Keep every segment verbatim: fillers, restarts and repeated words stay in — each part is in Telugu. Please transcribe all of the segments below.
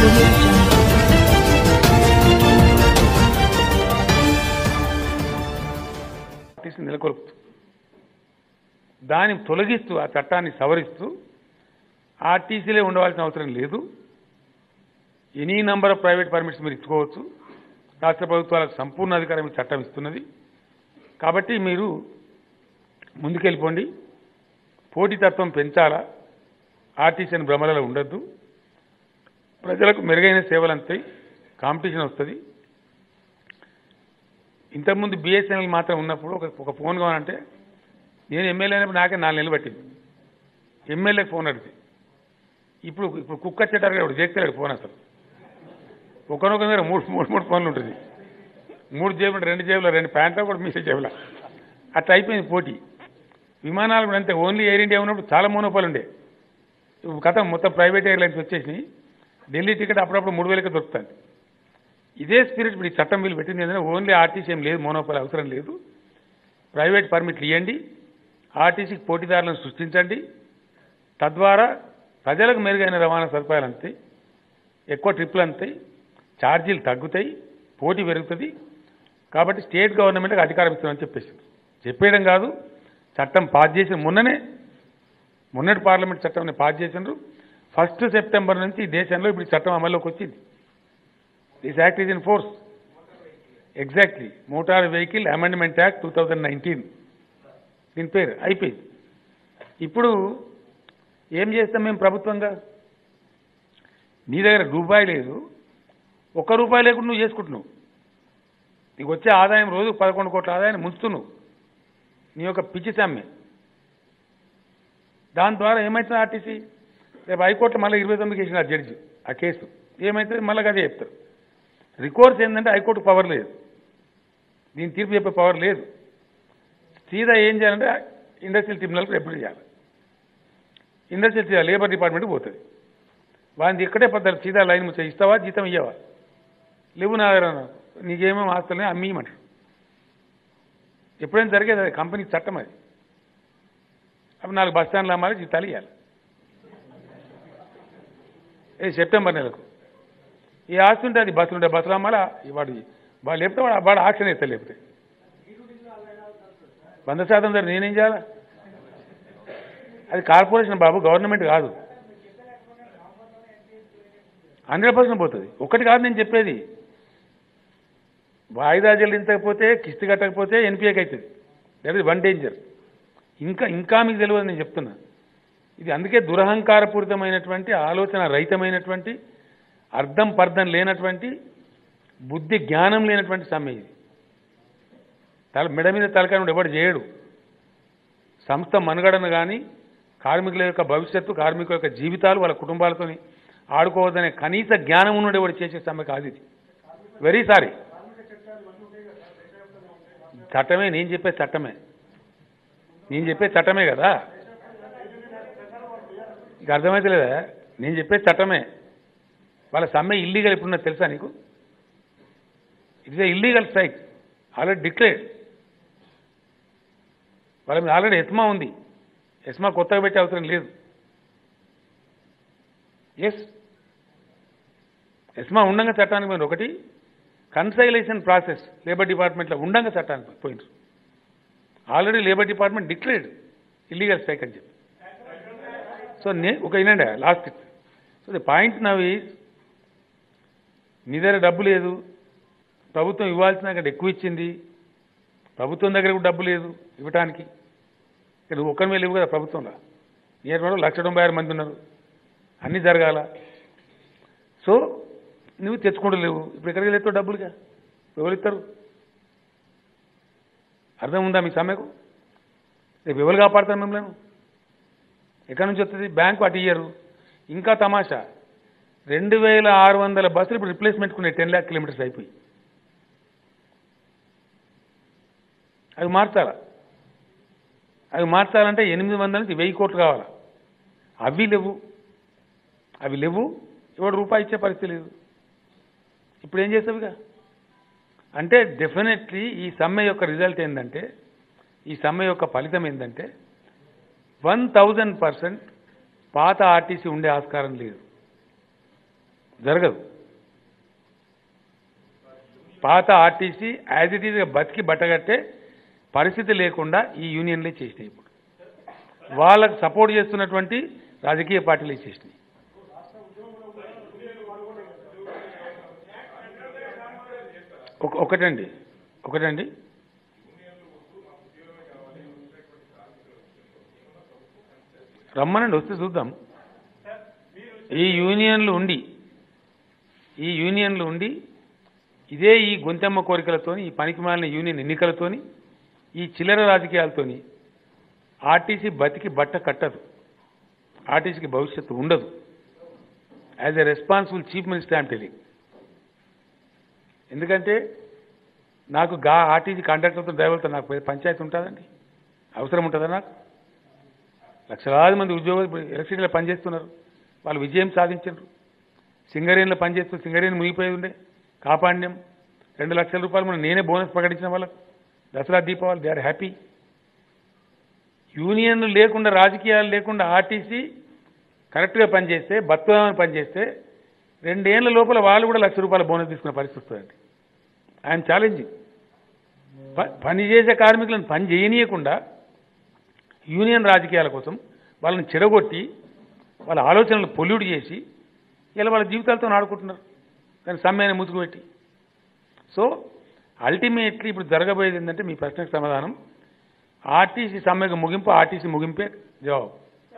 audio jungle. నెలకొల్పుతూ దాన్ని తొలగిస్తూ ఆ చట్టాన్ని సవరిస్తూ ఆర్టీసీలే ఉండవలసిన అవసరం లేదు, any number of private permits మీరు ఇచ్చుకోవచ్చు, రాష్ట్ర ప్రభుత్వాలకు సంపూర్ణ అధికారం చట్టం ఇస్తున్నది. కాబట్టి మీరు ముందుకెళ్ళిపోండి, పోటీతత్వం పెంచాలా, ఆర్టీసీ అని భ్రమలలో ఉండొద్దు, ప్రజలకు మెరుగైన సేవలు అంతాయి, కాంపిటీషన్ వస్తుంది. ఇంతకుముందు బిఎస్ఎన్ఎల్ మాత్రం ఉన్నప్పుడు ఒక ఒక ఫోన్ కావాలంటే నేను ఎమ్మెల్యే అయినప్పుడు నాకే నాలుగు నెలలు పట్టింది ఎమ్మెల్యేకి ఫోన్ అడిగితే. ఇప్పుడు ఇప్పుడు కుక్క చెట్టారు ఇప్పుడు చేస్తలేడు ఫోన్, అసలు ఒకనొక దగ్గర మూడు మూడు మూడు ఫోన్లు ఉంటుంది, మూడు జేబులు రెండు జేబులు రెండు ప్యాంట్లు కూడా మీసే జేబుల, అట్లా అయిపోయింది పోటీ. విమానాలు కూడా అంతే, ఓన్లీ ఎయిర్ ఇండియా ఉన్నప్పుడు చాలా మోనోపాలు ఉండే, ఇప్పుడు కథ మొత్తం ప్రైవేట్ ఎయిర్లైన్స్ వచ్చేసినాయి. ఢిల్లీ టికెట్ అప్పుడప్పుడు మూడు వేలకి దొరుకుతుంది. ఇదే స్పిరిట్ ఇప్పుడు ఈ చట్టం వీళ్ళు పెట్టింది ఏంటంటే ఓన్లీ ఆర్టీసీ ఏం లేదు, మోనోపాల్ అవసరం లేదు, ప్రైవేట్ పర్మిట్లు ఇవ్వండి, ఆర్టీసీకి పోటీదారులను సృష్టించండి, తద్వారా ప్రజలకు మెరుగైన రవాణా సదుపాయాలు అంతాయి, ఎక్కువ ట్రిప్లు అంతాయి, ఛార్జీలు తగ్గుతాయి, పోటీ పెరుగుతుంది. కాబట్టి స్టేట్ గవర్నమెంట్కి అధికారం ఇస్తామని చెప్పేసి చెప్పేయడం కాదు, చట్టం పాస్ చేసిన మొన్ననే మొన్నటి పార్లమెంట్ చట్టంని పాస్ చేసినారు. ఫస్ట్ సెప్టెంబర్ నుంచి ఈ దేశంలో ఇప్పుడు చట్టం అమల్లోకి వచ్చింది. This act is in force. Exactly motor vehicle amendment act two thousand nineteen దీని పేరు అయిపోయింది. ఇప్పుడు ఏం చేస్తాం మేము ప్రభుత్వంగా? నీ దగ్గర రూపాయి లేదు, ఒక్క రూపాయి లేకుండా నువ్వు చేసుకుంటున్నావు, నీకు వచ్చే ఆదాయం రోజు పదకొండు కోట్ల ఆదాయాన్ని ముంచుతున్నావు నీ యొక్క పిచ్చి సమ్మె. దాని ద్వారా ఏమవుతుంది? ఆర్టీసీ రేపు హైకోర్టులో మళ్ళీ ఇరవై తొమ్మిదికి వేసిన ఆ జడ్జి ఆ కేసు ఏమవుతుంది మళ్ళీ అదే చెప్తారు. రికోర్స్ ఏంటంటే హైకోర్టు పవర్ లేదు, దీని తీర్పు చెప్పే పవర్ లేదు. సీదా ఏం చేయాలంటే ఇండస్ట్రియల్ ట్రిబ్యునల్కి రిపోర్ట్ చేయాలి, ఇండస్ట్రియల్ లేబర్ డిపార్ట్మెంట్కి పోతుంది, వాడిని ఇక్కడే పద్ధతి సీదా లైన్ ముచ్చ ఇస్తావా జీతం ఇయ్యవా, లేవు నా దగ్గర నీకేమేమి ఆస్తులని అమ్మేయమంటారు. ఎప్పుడైనా జరిగేది అది, కంపెనీ చట్టం అది. అప్పుడు నాలుగు బస్ స్టాండ్లు అమ్మాలి, జీతాలు ఇవ్వాలి. ఏ సెప్టెంబర్ నెలకు ఈ ఆస్తి ఉంటే అది బస్సులు ఉంటే బస్సులు అమ్మాలా, వాడు వాడు లేపితే వాడు వాడు ఆక్షన్ వేస్తే లేపితే వంద శాతం ధర నేనేం చేయాలా? అది కార్పొరేషన్ బాబు, గవర్నమెంట్ కాదు. హండ్రెడ్ పర్సెంట్ పోతుంది. ఒకటి కాదు నేను చెప్పేది, వాయిదా చెల్లించకపోతే కిస్తీ కట్టకపోతే ఎన్పిఏకి అవుతుంది. That is one danger. ఇంకా ఇంకా మీకు తెలియదు నేను చెప్తున్నా. ఇది అందుకే దురహంకారపూరితమైనటువంటి ఆలోచన రహితమైనటువంటి అర్థం పర్థం లేనటువంటి బుద్ధి జ్ఞానం లేనటువంటి సమ్మె ఇది. తల మెడ మీద తలకాయ ఎవడు చేయడు. సంస్థ మనుగడను కానీ కార్మికుల యొక్క భవిష్యత్తు, కార్మికుల యొక్క జీవితాలు, వాళ్ళ కుటుంబాలతో ఆడుకోవద్దనే కనీస జ్ఞానం ఉన్నది ఎవడు చేసే సమ్మె కాదు ఇది. Very sorry. చట్టమే, నేను చెప్పే చట్టమే, నేను చెప్పే చట్టమే కదా, ఇక అర్థమైతే లేదా? నేను చెప్పే చట్టమే. వాళ్ళ సమ్మె ఇల్లీగల్ ఎప్పుడున్నా తెలుసా నీకు? It is a illegal strike, already declared. వాళ్ళ మీద ఆల్రెడీ ఎస్మా ఉంది, ఎస్మా కొత్తగా పెట్టే అవసరం లేదు. ఎస్, ఎస్మా ఉండంగా చట్టానికి పోయినారు. ఒకటి కన్సైలేషన్ ప్రాసెస్ లేబర్ డిపార్ట్మెంట్లో ఉండంగా చట్టానికి పోయినారు. Already labour department declared illegal strike అని చెప్పి. సో నే ఒక వినండి last. So the point now is, నీ దగ్గర డబ్బు లేదు, ప్రభుత్వం ఇవ్వాల్సిన కంటే ఎక్కువ ఇచ్చింది, ప్రభుత్వం దగ్గర కూడా డబ్బు లేదు ఇవ్వటానికి. ఇక్కడ ఒక్కరి మీద లేవు కదా ప్రభుత్వంలో, నియర్ లక్ష తొంభై ఆరు మంది ఉన్నారు, అన్నీ జరగాల. సో నువ్వు తెచ్చుకుంటూ లేవు, ఇప్పుడు ఎక్కడికి వెళ్తావు డబ్బులుగా? ఎవరు ఇస్తారు? అర్థం ఉందా మీ సమ్మెకు? రేపు ఎవరు కాపాడతారు మిమ్మల్ని? ఎక్కడి నుంచి వస్తుంది? బ్యాంకు అటు ఇయ్యరు. ఇంకా తమాషా, రెండు వేల ఆరు వందల బస్సులు ఇప్పుడు రిప్లేస్మెంట్ కొనే టెన్ ల్యాక్ కిలోమీటర్స్ అయిపోయి, అవి మార్చాలా? అవి మార్చాలంటే ఎనిమిది వందల నుంచి వెయ్యి కోట్లు కావాలా? అవి లేవు, అవి లేవు. ఎవడు రూపాయి ఇచ్చే పరిస్థితి లేదు. ఇప్పుడు ఏం చేస్తావుగా? అంటే డెఫినెట్లీ ఈ సమ్మె యొక్క రిజల్ట్ ఏంటంటే, ఈ సమ్మె యొక్క ఫలితం ఏంటంటే వన్ థౌజండ్ పర్సెంట్ పాత ఆర్టీసీ ఉండే ఆస్కారం లేదు. జరగదు. పాత ఆర్టీసీ యాజ్ ఇట్ ఈజ్గా బతికి బట్టగట్టే పరిస్థితి లేకుండా ఈ యూనియన్లే చేసినాయి. ఇప్పుడు వాళ్ళకు సపోర్ట్ చేస్తున్నటువంటి రాజకీయ పార్టీలు చేసినాయి. ఒకటండి ఒకటండి రమ్మనండి, వస్తే చూద్దాం. ఈ యూనియన్లు ఉండి ఈ యూనియన్లు ఉండి ఇదే ఈ గొంతెమ్మ కోరికలతోని, ఈ పనికిమాలిన యూనియన్ ఎన్నికలతోని, ఈ చిల్లర రాజకీయాలతోని ఆర్టీసీ బతికి బట్ట కట్టదు. ఆర్టీసీకి భవిష్యత్తు ఉండదు. As a responsible chief minister I'm telling. ఎందుకంటే నాకు గా ఆర్టీసీ కాంట్రాక్టర్తో డ్రైవర్తో నాకు పంచాయతీ ఉంటుందండి, అవసరం ఉంటుందా? నాకు లక్షలాది మంది ఉద్యోగులు ఎలక్ట్రిసిటీలో పనిచేస్తున్నారు, వాళ్ళు విజయం సాధించారు. సింగరేణిలో పనిచేస్తూ సింగరేణి మునిగిపోయి ఉండే కాపాడినాం. రెండు లక్షల రూపాయలు మనం నేనే బోనస్ ప్రకటించిన వాళ్ళకు Dussehra Deepavali. They are happy. యూనియన్లు లేకుండా, రాజకీయాలు లేకుండా ఆర్టీసీ కరెక్ట్గా పనిచేస్తే, బతుకమని పనిచేస్తే రెండేళ్ల లోపల వాళ్ళు కూడా లక్ష రూపాయల బోనస్ తీసుకునే పరిస్థితి వస్తుందండి. I'm challenging. పని చేసే కార్మికులను పని చేయనీయకుండా యూనియన్ రాజకీయాల కోసం వాళ్ళని చెడగొట్టి వాళ్ళ ఆలోచనలు పొల్యూట్ చేసి ఇలా వాళ్ళ జీవితాలతో ఆడుకుంటున్నారు, కానీ సమ్మెని ముసుగు పెట్టి. సో అల్టిమేట్లీ ఇప్పుడు జరగబోయేది ఏంటంటే, మీ ప్రశ్నకు సమాధానం ఆర్టీసీ సమ్మెకు ముగింపు, ఆర్టీసీ ముగింపే జవాబు.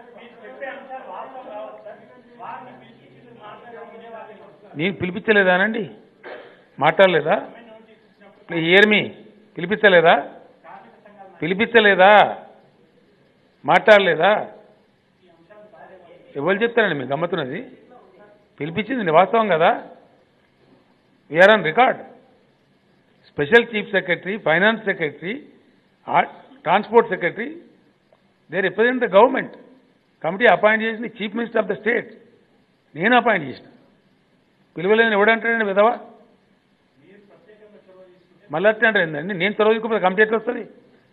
నేను పిలిపించలేదానండి? మాట్లాడలేదా? హియర్ మీ, పిలిపించలేదా? పిలిపించలేదా? మాట్లాడలేదా? ఎవరు చెప్తారండి మీకు గమ్మతున్నది? పిలిపించింది వాస్తవం కదా. We're on record. Special chief secretary, finance secretary, transport secretary, they represent the government. Committee appoint చేసింది chief minister of the state. నేను అపాయింట్ చేసిన. పిలువలేని ఎవడంటాడండి విధవా? మళ్ళీ అట్లా అంటారు ఏంటండి? నేను చొరవ తీసుకుపోతే కమిటీ ఎట్లా వస్తుంది?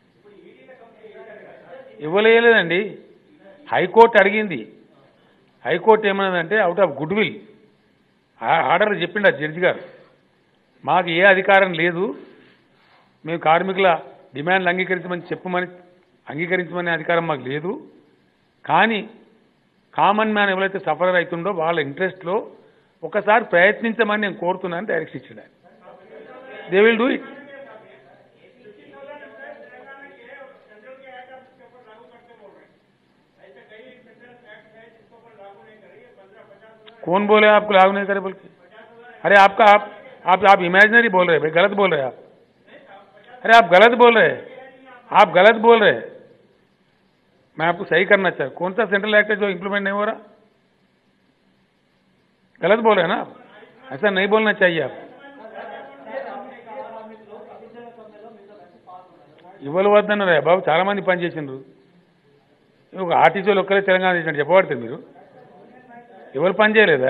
ఇవ్వలేదండి. హైకోర్టు అడిగింది. హైకోర్టు ఏమన్నదంటే, out of good will order చెప్పిండు ఆ జడ్జి గారు, మాకు ఏ అధికారం లేదు, మేము కార్మికుల డిమాండ్లు అంగీకరించమని చెప్పమని అంగీకరించమనే అధికారం మాకు లేదు, కానీ కామన్ మ్యాన్ ఎవరైతే సఫరర్ అవుతుండో వాళ్ళ ఇంట్రెస్ట్లో ఒకసారి ప్రయత్నించమని నేను కోరుతున్నాను డైరెక్షన్ ఇచ్చాడు. They will do it. कौन बोले आपको लागू नहीं करे बोल के? अरे आपका आप आप आप इमेजिनरी बोल रहे हैं भाई, गलत बोल रहे हैं आप. अरे आप गलत बोल रहे हैं, आप गलत बोल रहे हैं. मैं आपको सही करना चाहता हूं. कौन सा सेंट्रल एक्ट है जो इंप्लीमेंट नहीं हो रहा? गलत बोल रहे हैं ना आप. ऐसा नहीं बोलना चाहिए आप. ఇవ్వవద్దన్నారు బాబు, చాలా మంది పని చేసిండ్రు. ఒక ఆర్టీసీలో ఒక్కరే తెలంగాణ చేసినట్టు చెప్పబడుతుంది. మీరు ఎవరు పని చేయలేదా?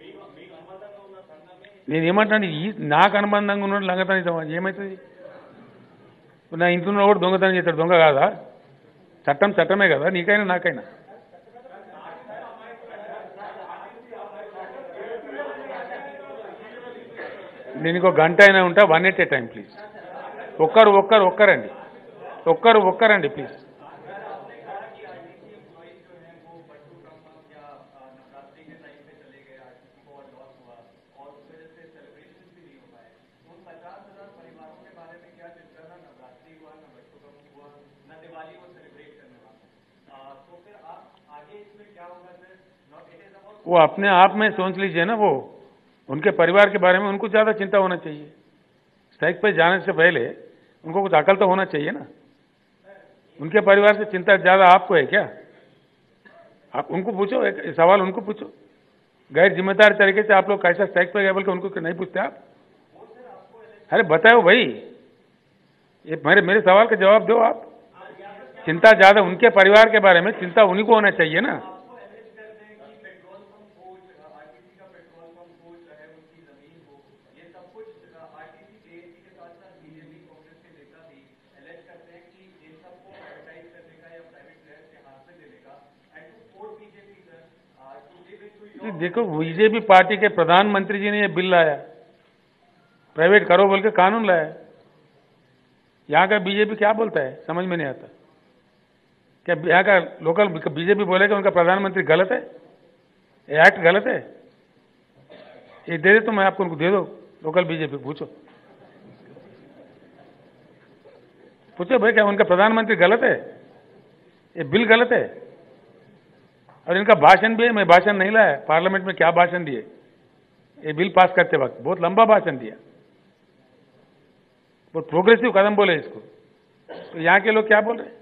నేను ఏమంటాను, ఈ నాకు అనుబంధంగా ఉన్న లంగతనం ఏమవుతుంది? నా ఇంట్లో కూడా దొంగతనం చేస్తాడు, దొంగ కాదా? చట్టం చట్టమే కదా, నీకైనా నాకైనా. నేను ఇంకో గంట అయినా ఉంటా. One at a time please. ఒక్కరు ఒక్కరు ఒక్కరండి ఒక్కరు ఒక్కరండి ప్లీజ్. वो अपने आप में सोच लीजिए ना, वो उनके परिवार के बारे में उनको ज़्यादा चिंता होना चाहिए. स्ट्राइक पे जाने से पहले उनको कुछ अकल तो होना चाहिए ना. उनके परिवार से चिंता ज़्यादा आपको है क्या? आप उनको पूछो, एक सवाल उनको पूछो. गैर जिम्मेदार तरीके से आप लोग कैसा स्ट्राइक पे गए बोल के उनको नहीं पूछते आप? अरे बताओ भाई, ये मेरे मेरे सवाल का जवाब दो आप. चिंता ज़्यादा उनके परिवार के बारे में चिंता उन्हीं को होना चाहिए ना. देखो बीजेपी पार्टी के प्रधानमंत्री जी ने ये बिल लाया, प्राइवेट करो बोल के कानून लाया। यहाँ का बीजेपी क्या बोलता है समझ में नहीं आता। क्या यहाँ का लोकल बीजेपी बोलेगा उनका प्रधानमंत्री गलत है, एक्ट गलत है? ये दे दे तो मैं आपको उनको दे दो। लोकल बीजेपी पूछो पूछो भाई क्या उनका प्रधानमंत्री गलत है? ये बिल गलत है। और इनका भाषण भी है, मैं भाषण नहीं लाया, पार्लियामेंट में क्या भाषण दिए ये बिल पास करते वक्त, बहुत लंबा भाषण दिया, बहुत प्रोग्रेसिव कदम बोले इसको। तो यहाँ के लोग क्या बोल रहे हैं?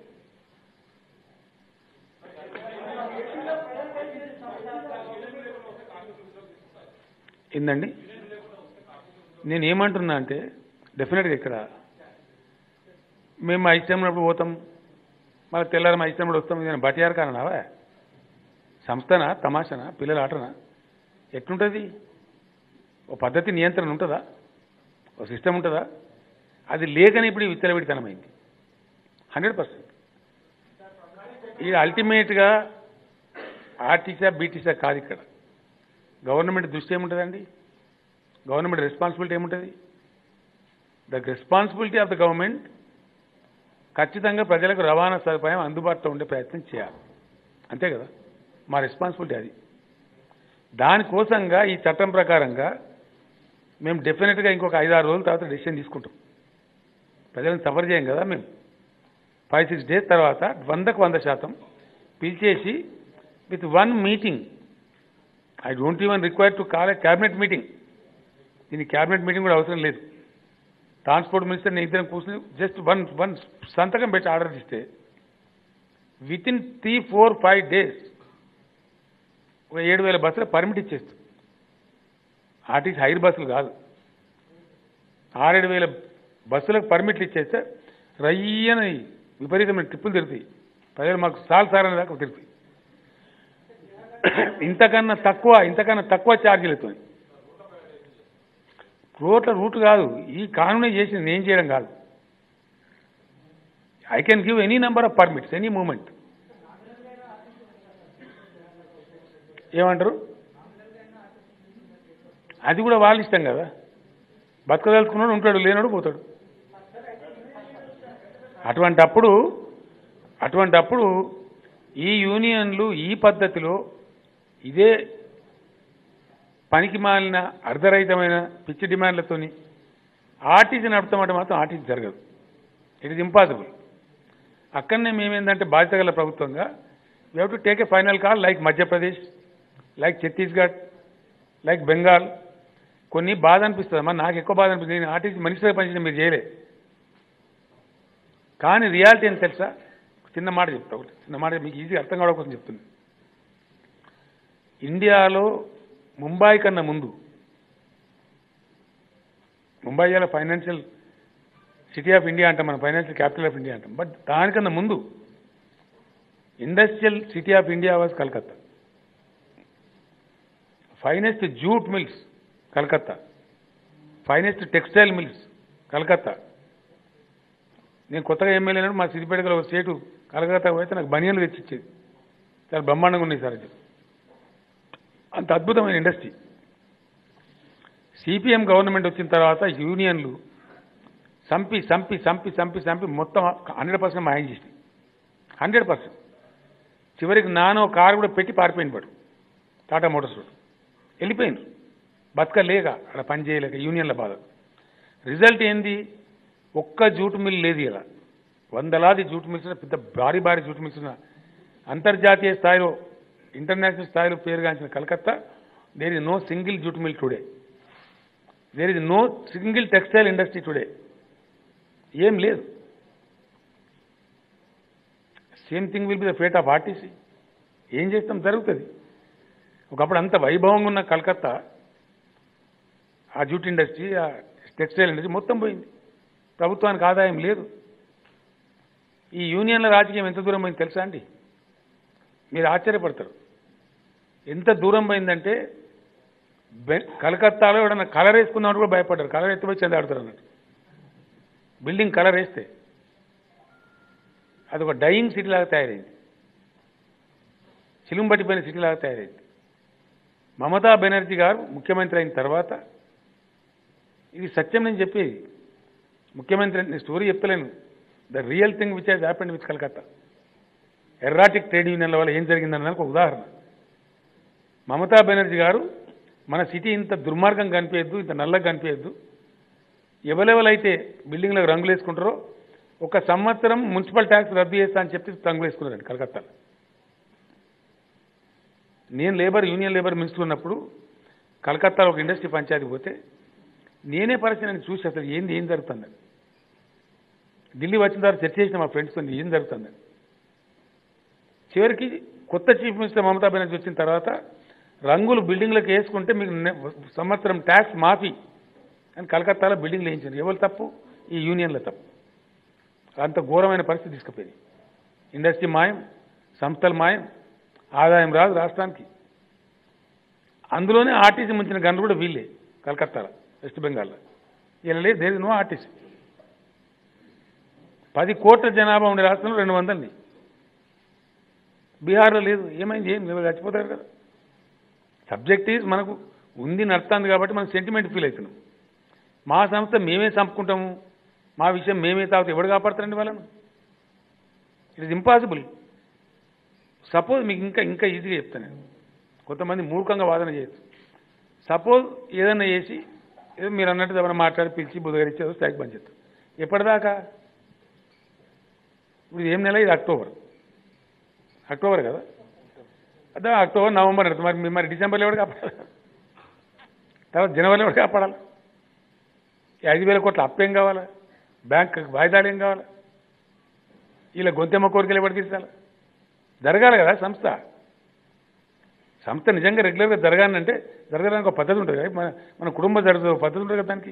ఏందండి నేను ఏమంటున్నా అంటే డెఫినెట్గా ఇక్కడ మేము మా ఇష్టం ఉన్నప్పుడు పోతాం, మళ్ళీ తెల్లారి మా ఇష్టం ఉన్నప్పుడు వస్తాం. నేను బటియార్ కారణావా, సంస్థనా, తమాషనా, పిల్లల ఆటనా? ఎట్లుంటుంది? ఓ పద్ధతి, నియంత్రణ ఉంటుందా? ఓ సిస్టమ్ ఉంటుందా? అది లేకని ఇప్పుడు విచ్చలవిడితనమైంది హండ్రెడ్ పర్సెంట్. ఇది అల్టిమేట్గా ఆర్టీసా బీటీసా కాదు, ఇక్కడ గవర్నమెంట్ దృష్టి ఏముంటుందండి? గవర్నమెంట్ రెస్పాన్సిబిలిటీ ఏముంటుంది? The responsibility of the government ఖచ్చితంగా ప్రజలకు రవాణా సదుపాయం అందుబాటులో ఉండే ప్రయత్నం చేయాలి, అంతే కదా మా రెస్పాన్సిబిలిటీ. అది దానికోసంగా ఈ చట్టం ప్రకారంగా మేము డెఫినెట్గా ఇంకొక ఐదారు రోజుల తర్వాత డెసిషన్ తీసుకుంటాం. ప్రజలను సఫర్ చేయం కదా మేము. ఫైవ్ సిక్స్ డేస్ తర్వాత వందకు వంద శాతం పిలిచేసి with one meeting, I don't even require to call a cabinet meeting. దీనికి క్యాబినెట్ మీటింగ్ కూడా అవసరం లేదు. ట్రాన్స్పోర్ట్ మినిస్టర్ నేను ఇద్దరం కూర్చుని జస్ట్ వన్ వన్ సంతకం పెట్టి ఆర్డర్ ఇస్తే within three four five days ఒక ఏడు వేల బస్సులు పర్మిట్ ఇచ్చేస్తుంది. ఆర్టీసీ హైర్ బస్సులు కాదు, ఆరేడు వేల బస్సులకు పర్మిట్లు ఇచ్చేస్తే రయ్యని విపరీతమైన ట్రిప్పులు తిరుగుతాయి. ప్రజలు మాకు సాల్ సారని దాకా తిరుగుతాయి. ఇంతకన్నా తక్కువ ఇంతకన్నా తక్కువ ఛార్జీలతో రోడ్ల రూట్ కాదు, ఈ కానూనే చేసి నేను చేయడం కాదు. I can give any number of permits, any moment. ఏమంటారు? అది కూడా వాళ్ళ ఇష్టం కదా. బతకదలుచుకున్నాడు ఉంటాడు, లేనాడు పోతాడు. అటువంటప్పుడు అటువంటప్పుడు ఈ యూనియన్లు ఈ పద్ధతిలో ఇదే పనికి మాలిన అర్ధరహితమైన పిచ్చి డిమాండ్లతోని ఆర్టీసీ నడుపుతామంటే మాత్రం ఆర్టీసీ జరగదు. It is impossible. అక్కడనే మేమేందంటే బాధ్యత గల ప్రభుత్వంగా we have to take a final call, like Madhya Pradesh, like Chhattisgarh, like Bengal. కొన్ని బాధ అనిపిస్తుంది అమ్మా, నాకు ఎక్కువ బాధ అనిపిస్తుంది. నేను ఆర్టీసీ మినిస్టర్గా పనిచేసిన మీరు చేయలే. కానీ రియాలిటీ అని తెలుసా? చిన్న మాట చెప్తా, ఒకటి చిన్న మాట మీకు ఈజీగా అర్థం కావడం కోసం చెప్తుంది. ఇండియాలో ముంబై కన్నా ముందు, ముంబై ఇలా ఫైనాన్షియల్ సిటీ ఆఫ్ ఇండియా అంటాం, మన ఫైనాన్షియల్ క్యాపిటల్ ఆఫ్ ఇండియా అంటాం. బట్ దానికన్నా ముందు industrial city of India was Calcutta. Finest jute mills Calcutta, finest textile mills Calcutta. నేను కొత్తగా ఎమ్మెల్యే అయినప్పుడు మా సిద్దిపేటలో ఒక స్టేటు కలకత్తా పోతే నాకు బనియన్లు తెచ్చిచ్చేది. చాలా బ్రహ్మాండంగా ఉన్నాయి సార్. అది అంత అద్భుతమైన ఇండస్ట్రీ. సిపిఎం గవర్నమెంట్ వచ్చిన తర్వాత యూనియన్లు సంపి సంపి సంపి సంపి సంపి మొత్తం హండ్రెడ్ పర్సెంట్ మాయం చేసినాయి. హండ్రెడ్ పర్సెంట్ చివరికి నానో కారు కూడా పెట్టి పారిపోయింది పడు టాటా మోటార్స్ రోడ్. వెళ్ళిపోయింది బతకలేక, అక్కడ పని చేయలేక, యూనియన్ల బాధ. రిజల్ట్ ఏంది? ఒక్క జూట్ మిల్ లేదు. ఇలా వందలాది జూట్ మిల్స్, పెద్ద భారీ భారీ జూట్ మిల్స్ ఉన్న అంతర్జాతీయ స్థాయిలో, ఇంటర్నేషనల్ స్థాయిలో పేరుగాంచిన Calcutta, there is no single jute mill today. There is no single textile industry today. ఏం లేదు. Same thing will be the fate of RTC. ఏం చేస్తాం? జరుగుతుంది. ఒకప్పుడు అంత వైభవంగా ఉన్న కలకత్తా, ఆ జూట్ ఇండస్ట్రీ, ఆ టెక్స్టైల్ ఇండస్ట్రీ మొత్తం పోయింది. ప్రభుత్వానికి ఆదాయం లేదు. ఈ యూనియన్ల రాజకీయం ఎంత దూరం పోయింది తెలుసా అండి? మీరు ఆశ్చర్యపడతారు. ఎంత దూరం పోయిందంటే కలకత్తాలో ఎవడన్నా కలర్ వేసుకున్నవాడు కూడా భయపడ్డారు. కలర్ ఎత్తిపోయి చెందాడుతారు అన్నట్టు. బిల్డింగ్ కలర్ వేస్తే అది ఒక డయింగ్ సిటీ లాగా తయారైంది, చిలుం పట్టిపోయిన సిటీ లాగా తయారైంది. మమతా బెనర్జీ గారు ముఖ్యమంత్రి అయిన తర్వాత ఇది సత్యం నేను చెప్పేది ముఖ్యమంత్రి నేను స్టోరీ చెప్పలేను the real thing which has happened with Calcutta erratic trade యూనియన్ల వల్ల ఏం జరిగిందన్నదానికి ఒక ఉదాహరణ మమతా బెనర్జీ గారు మన సిటీ ఇంత దుర్మార్గం కనిపించద్దు ఇంత నల్లగా కనిపించద్దు ఎవరెవరైతే బిల్డింగ్లకు రంగులు వేసుకుంటారో ఒక సంవత్సరం మున్సిపల్ ట్యాక్స్ రద్దు చేస్తా అని చెప్పి రంగులు వేసుకున్నారండి కలకత్తాలో నేను లేబర్ యూనియన్ లేబర్ మినిస్టర్ ఉన్నప్పుడు కలకత్తాలో ఒక ఇండస్ట్రీ పంచాయతీ పోతే నేనే పరిస్థితిని చూసి అసలు ఏంది ఏం జరుగుతుందని ఢిల్లీ వచ్చిన తర్వాత చర్చ చేసిన మా ఫ్రెండ్స్తో ఏం జరుగుతుందని చివరికి కొత్త చీఫ్ మినిస్టర్ మమతా బెనర్జీ వచ్చిన తర్వాత రంగులు బిల్డింగ్లకు వేసుకుంటే మీకు సంవత్సరం ట్యాక్స్ మాఫీ అని కలకత్తాలో బిల్డింగ్లు వేయించారు ఎవరు తప్పు ఈ యూనియన్ల తప్పు అంత ఘోరమైన పరిస్థితి తీసుకుపోయింది ఇండస్ట్రీ మాయం సంస్థలు మాయం ఆదాయం రాదు రాష్ట్రానికి అందులోనే ఆర్టీసీ ముంచిన గన్లు కూడా వీళ్ళే కలకత్తాలో వెస్ట్ బెంగాల్లో ఇలా లేదు దేర్ ఇస్ నో ఆర్టీసీ పది కోట్ల జనాభా ఉండే రాష్ట్రంలో రెండు వందలని బీహార్లో లేదు ఏమైంది ఏం ఎవరు చచ్చిపోతారు కదా సబ్జెక్ట్ ఈజ్ మనకు ఉంది నడుస్తుంది కాబట్టి మనం సెంటిమెంట్ ఫీల్ అవుతున్నాం మా సంస్థ మేమే చంపుకుంటాము మా విషయం మేమే తాగితే ఎవడు కాపాడతారండి వాళ్ళను ఇట్ ఈస్ ఇంపాసిబుల్ సపోజ్ మీకు ఇంకా ఇంకా ఈజీగా చెప్తాను నేను కొంతమంది మూర్ఖంగా వాదన చేయొచ్చు సపోజ్ ఏదన్నా చేసి ఏదో మీరు అన్నట్టు ఏమైనా మాట్లాడి పిలిచి బుధగరిచ్చేదో స్ట్రైక్ బంద్ చేస్తాం ఎప్పటిదాకా ఇప్పుడు ఏం నెల ఇది అక్టోబర్ అక్టోబర్ కదా అదే అక్టోబర్ నవంబర్ అంటే మరి మరి డిసెంబర్లో ఎవరు కాపాడాలి తర్వాత జనవరిలో ఎవరు కాపాడాలి ఐదు వేల కోట్ల అప్పేం కావాలా బ్యాంక్ వాయిదాలు ఏం కావాలా ఇలా గొంతెమ్మ కోరికలు ఎవరు తీర్చాలి జరగాలి కదా సంస్థ సంస్థ నిజంగా రెగ్యులర్గా జరగాలంటే జరగడానికి ఒక పద్ధతి ఉంటుంది కదా మన మన కుటుంబ జరుగుతుంది ఒక పద్ధతి ఉంటుంది కదా దానికి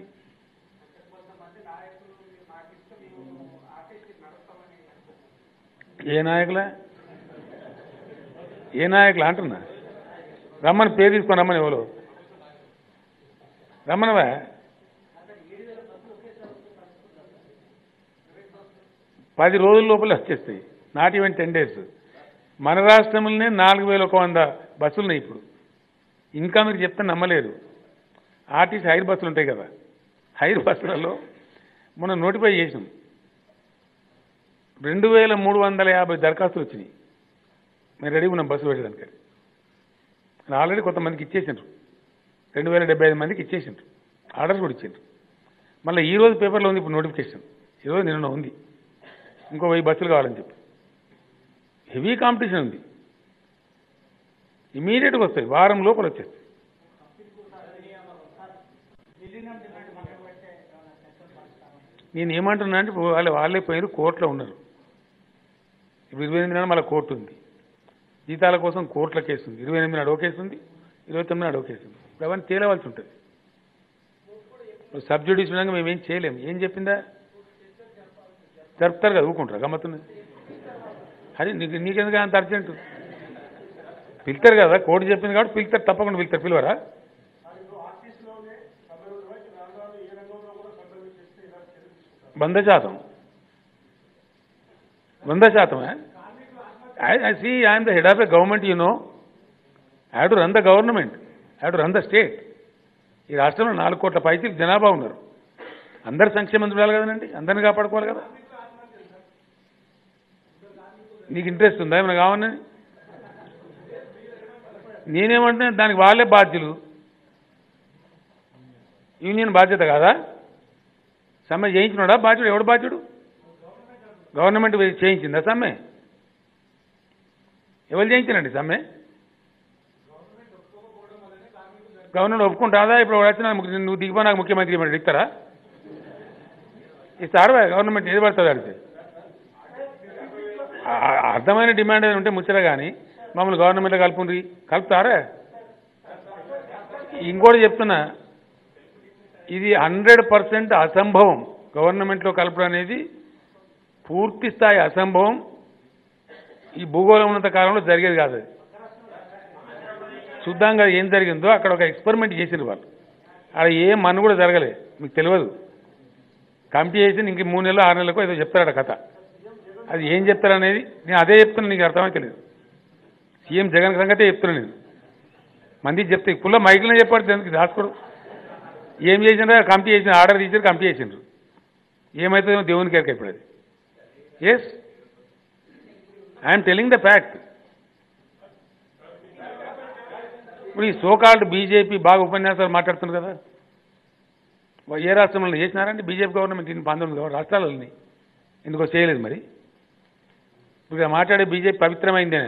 ఏ నాయకులా ఏ నాయకులు అంటున్నా రమ్మని పేరు తీసుకొని రమ్మని ఎవరు రమ్మనవా పది రోజుల లోపల వచ్చేస్తాయి నాట్ ఈవెన్ టెన్ డేస్ మన రాష్ట్రంలోనే నాలుగు వేల ఒక వంద బస్సులున్నాయి ఇప్పుడు ఇంకా మీరు చెప్తే నమ్మలేరు ఆర్టీసీ హైర్ బస్సులు ఉంటాయి కదా హైర్ బస్సులలో మనం నోటిఫై చేసినాం రెండు వేల మూడు వందల యాభై దరఖాస్తులు వచ్చినాయి మేము రెడీ ఉన్నాం బస్సు పెట్టడానికి ఆల్రెడీ కొంతమందికి ఇచ్చేసిండ్రు రెండు వేల డెబ్బై ఐదు మందికి ఇచ్చేసిండ్రు ఆర్డర్స్ కూడా ఇచ్చిండ్రు మళ్ళీ ఈ రోజు పేపర్లో ఉంది ఇప్పుడు నోటిఫికేషన్ ఈరోజు నిన్న ఉంది ఇంకో వెయ్యి బస్సులు కావాలని చెప్పి హెవీ కాంపిటీషన్ ఉంది ఇమీడియట్గా వస్తాయి వారం లోపల వచ్చేస్తాయి నేను ఏమంటున్నా అంటే వాళ్ళు వాళ్ళే పోయారు కోర్టులో ఉన్నారు ఇప్పుడు ఇరవై ఎనిమిది నాడు మళ్ళీ కోర్టు ఉంది జీతాల కోసం కోర్టుల కేసు ఉంది ఇరవై ఎనిమిది నాడు ఓ కేసు ఉంది ఇరవై తొమ్మిది నాడు ఓ కేసు ఉంది ఇప్పుడు అవన్నీ తేలవలసి ఉంటుంది సబ్జుడిస్ ఉండగా మేమేం చేయలేము ఏం చెప్పిందా జరుపుతారు కదా ఊకుంటారు గమ్మత్తున్నది అది నీకు నీకెందుకు అంత అర్జెంటు పిలుతారు కదా కోర్టు చెప్పింది కాబట్టి పిలుతారు తప్పకుండా పిలుతారు పిలువరా వంద శాతం వంద శాతమే I see I'm the head of the government you know I have to run the government I have to run the state ఈ రాష్ట్రంలో నాలుగు కోట్ల పైసలు జనాభా ఉన్నారు అందరు సంక్షేమం చూడాలి కదండి అందరిని కాపాడుకోవాలి కదా నీకు ఇంట్రెస్ట్ ఉందా ఏమైనా కావాలని నేనేమంటున్నా దానికి వాళ్ళే బాధ్యులు యూనియన్ బాధ్యత కాదా సమ్మె చేయించినాడా బాధ్యుడు ఎవడు బాధ్యుడు గవర్నమెంట్ చేయించిందా సమ్మె ఎవరు చేయించినండి సమ్మె గవర్నమెంట్ ఒప్పుకుంటుందా ఇప్పుడు వచ్చిన నువ్వు దిగిపో నాకు ముఖ్యమంత్రి ఇవ్వండి ఇస్తారా ఇస్తారా గవర్నమెంట్ ఏది పడుతుంది అడిగితే అర్థమైన డిమాండ్ ఏదైనా ఉంటే ముచ్చట కానీ మమ్మల్ని గవర్నమెంట్లో కలుపుండ్రి కలుపుతారా ఇంకోటి చెప్తున్నా ఇది హండ్రెడ్ పర్సెంట్ అసంభవం గవర్నమెంట్లో కలపడం అనేది పూర్తి స్థాయి అసంభవం ఈ భూగోళం ఉన్నంత కాలంలో జరిగేది కాదు అది చూద్దాంగా ఏం జరిగిందో అక్కడ ఒక ఎక్స్పెరిమెంట్ చేసిండ్రు వాళ్ళు అక్కడ ఏ మన్ను కూడా జరగలే మీకు తెలియదు కమిటీ చేసి ఇంక మూడు నెలలు ఆరు నెలలకు ఏదో చెప్తారట కథ అది ఏం చెప్తారనేది నేను అదే చెప్తున్నా నీకు అర్థమైతే లేదు సీఎం జగన్ సంగతే చెప్తున్నా నేను మంది చెప్తే ఫుల్ మైకులనే చెప్పాడు దానికి దాచుకోడు. ఏం చేసినారో కమిటీ చేసిన ఆర్డర్ తీసారు, కమిటీ చేసిండ్రు. ఏమవుతుందో దేవునికి ఎరక ఇప్పుడు అది. Yes, I'm telling the fact. ఇప్పుడు ఈ సోకాల్డ్ బీజేపీ బాగా ఉపన్యాసాలు మాట్లాడుతున్నారు కదా, ఏ రాష్ట్రంలో చేసినారంటే బీజేపీ గవర్నమెంట్ ఇన్ని పంతొమ్మిది రాష్ట్రాలని ఎందుకో చేయలేదు. మరి ఇప్పుడు మాట్లాడే బీజేపీ పవిత్రమైందేనే.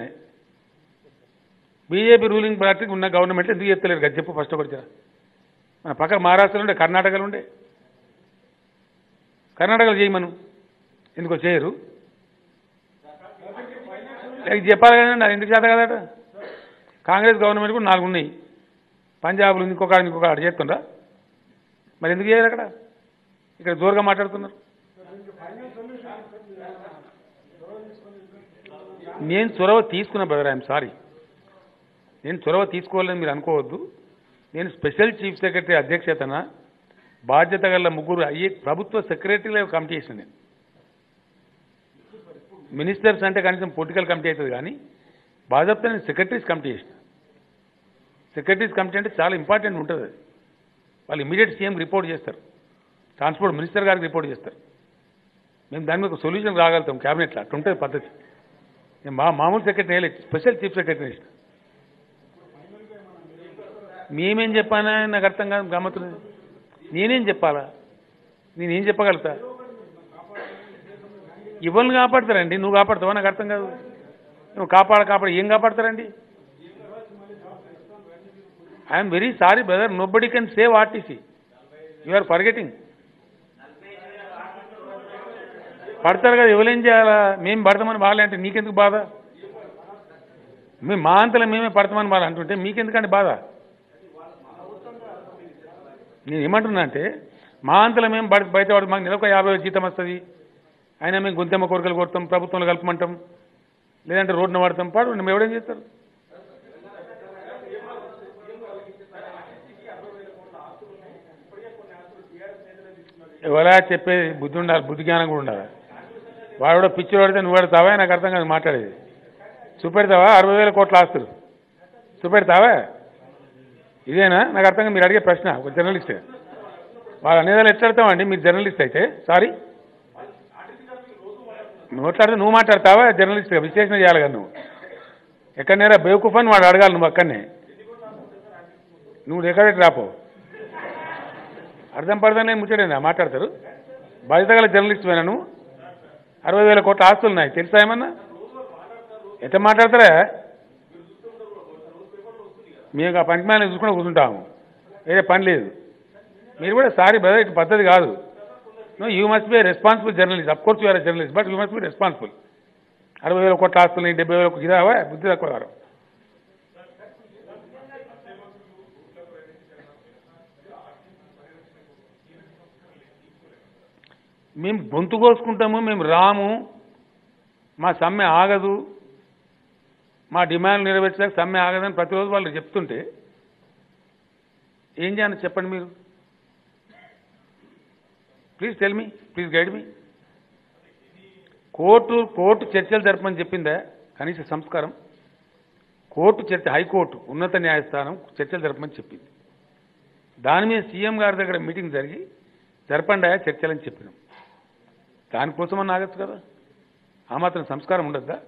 బీజేపీ రూలింగ్ పార్టీకి ఉన్న గవర్నమెంట్ ఎందుకు చెప్తలేరు కదా చెప్పు ఫస్ట్ ఒకటి. మన పక్కన మహారాష్ట్రలో ఉండే, కర్ణాటకలో ఉండే, కర్ణాటకలో చేయమను, ఎందుకో చేయరు. ఇది చెప్పాలి కదండి, అది ఎందుకు చేత కదట. కాంగ్రెస్ గవర్నమెంట్ కూడా నాలుగు ఉన్నాయి, పంజాబ్లో ఇంకొక ఇంకొక ఆడ చేస్తుండ్రా, మరి ఎందుకు చేయరు అక్కడ? ఇక్కడ జోరుగా మాట్లాడుతున్నారు. నేను చొరవ తీసుకున్న బ్రదర్, ఐఎమ్ సారీ, నేను చొరవ తీసుకోవాలని మీరు అనుకోవద్దు. నేను స్పెషల్ చీఫ్ సెక్రటరీ అధ్యక్షతన బాధ్యత గల ముగ్గురు అయ్యే ప్రభుత్వ సెక్రటరీల కమిటీ చేసిన. నేను మినిస్టర్స్ అంటే కనీసం పొలిటికల్ కమిటీ అవుతుంది, కానీ బాధ్యత నేను సెక్రటరీస్ కమిటీ చేసిన. సెక్రటరీస్ కమిటీ అంటే చాలా ఇంపార్టెంట్ ఉంటుంది. అది వాళ్ళు ఇమీడియట్ సీఎం రిపోర్ట్ చేస్తారు, ట్రాన్స్పోర్ట్ మినిస్టర్ గారికి రిపోర్ట్ చేస్తారు. మేము దాని మీద ఒక సొల్యూషన్ రాగలుగుతాం క్యాబినెట్లో, అట్లా ఉంటుంది పద్ధతి. నేను మా మామూలు సెక్రటరీ వేయలేదు, స్పెషల్ చీఫ్ సెక్రటరీ ఇష్టం. మేమేం చెప్పానా నాకు అర్థం కాదు, గమ్మతున్నది. నేనేం చెప్పాలా? నేనేం చెప్పగలుగుతా? ఇవ్వని కాపాడతారండి, నువ్వు కాపాడుతావా? నాకు అర్థం కాదు. నువ్వు కాపాడ కాపాడ ఏం కాపాడతారండి? I'm very sorry brother, nobody can save RTC. You are forgetting. పడతారు కదా, ఎవరేం చేయాలా? మేము పడతామని బాగాలే అంటే నీకెందుకు బాధ? మేము మా అంతలో మేమే పడతామని బాగా అంటుంటే మీకెందుకంటే బాధ? నేను ఏమంటున్నా అంటే మా అంతలో మేము బయట బయట వాడు మాకు నెలకు యాభై వేలు జీతం వస్తుంది, అయినా మేము గొంతెమ్మ కోరికలు కొడతాం, ప్రభుత్వంలో కలపమంటాం, లేదంటే రోడ్డున వాడతాం. పాడు మేము ఎవడేం చేస్తారు? ఎవరా చెప్పేది? బుద్ధి ఉండాలి, బుద్ధి జ్ఞానం కూడా ఉండాలి. వాడు కూడా పిచ్చి పడితే నువ్వు పెడతావా? నాకు అర్థం కాదు మాట్లాడేది. చూపెడతావా అరవై వేల కోట్ల ఆస్తులు? చూపెడతావా? ఇదేనా నాకు అర్థం కాదు. మీరు అడిగే ప్రశ్న ఒక జర్నలిస్ట్. వాళ్ళు అనేదాన్ని ఎట్లాడతామండి మీరు జర్నలిస్ట్ అయితే? సారీ, నువ్వు మాట్లాడితే నువ్వు మాట్లాడతావా? జర్నలిస్ట్గా విశ్లేషణ చేయాలి కదా నువ్వు. ఎక్కడనేరా బేవకూఫ్ అని వాడు అడగాలి, నువ్వు అక్కడనే. నువ్వు ఎక్కడ రాపో అర్థం పడదానే ముచ్చడేనా మాట్లాడతారు? బాధ్యత గల జర్నలిస్ట్ పోయినా నువ్వు. అరవై వేల కోట్ల ఆస్తులు ఉన్నాయి తెలుసా ఏమన్నా? ఎట్లా మాట్లాడతారా? మేము ఆ పనికి మేళ చూసుకుంటూ కూర్చుంటాము, వేరే పని లేదు. మీరు కూడా సారీ బ్రదర్, ఇటు పద్ధతి కాదు. No, you must be responsible journalist. Of course you're journalist, but you must be responsible. అరవై వేల కోట్ల ఆస్తులు, డెబ్బై వేల ఇదావా? బుద్ధి తక్కువ వారు. మేము గొంతు కోసుకుంటాము, మేము రాము, మా సమ్మె ఆగదు, మా డిమాండ్లు నెరవేర్చడానికి సమ్మె ఆగదని ప్రతిరోజు వాళ్ళు చెప్తుంటే ఏం చేయాలని చెప్పండి మీరు? Please tell me, please guide me. Court court చర్చలు జరపమని చెప్పిందా? కనీస సంస్కారం. కోర్టు చర్చ, హైకోర్టు ఉన్నత న్యాయస్థానం చర్చలు జరపమని చెప్పింది. దాని మీద సీఎం గారి దగ్గర మీటింగ్ జరిగి జరపండా చర్చలని చెప్పినాం. దానికోసమని ఆగచ్చు కదా, ఆ మాత్రం సంస్కారం ఉండద్దా?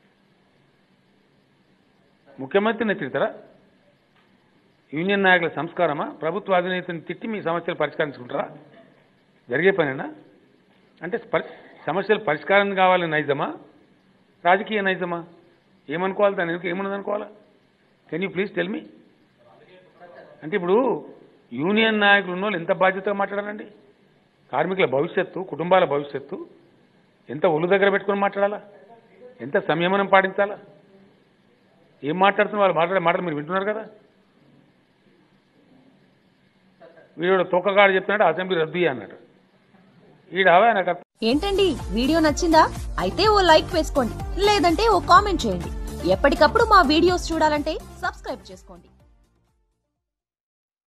ముఖ్యమంత్రిని తిడతారా? యూనియన్ నాయకుల సంస్కారమా? ప్రభుత్వ అధినేతని తిట్టి మీ సమస్యలు పరిష్కరించుకుంటారా? జరిగే పనేనా? అంటే సమస్యలు పరిష్కారం కావాలని నైజమా, రాజకీయ నైజమా? ఏమనుకోవాలి దాని ఎందుకు? ఏమన్నది అనుకోవాలా? Can you please tell me? అంటే ఇప్పుడు యూనియన్ నాయకులు ఉన్న వాళ్ళు ఎంత బాధ్యతగా మాట్లాడాలండి? కార్మికుల భవిష్యత్తు, కుటుంబాల భవిష్యత్తు ఎంత ఒళ్ళు దగ్గర పెట్టుకుని మాట్లాడాలా? ఎంత సంయమనం పాటించాలా? ఏం మాట్లాడుతున్న వాళ్ళు మాట్లాడే మాటలు మీరు వింటున్నారు కదా. వీడు తొక్కగాడు చెప్తున్నాడు అసెంబ్లీ రద్దు అన్నాడు. ఈడావా నాకు ఏంటండి, వీడియో నచ్చిందా? అయితే ఓ లైక్ వేసుకోండి, లేదంటే ఓ కామెంట్ చేయండి. ఎప్పటికప్పుడు మా వీడియోస్ చూడాలంటే సబ్స్క్రైబ్ చేసుకోండి.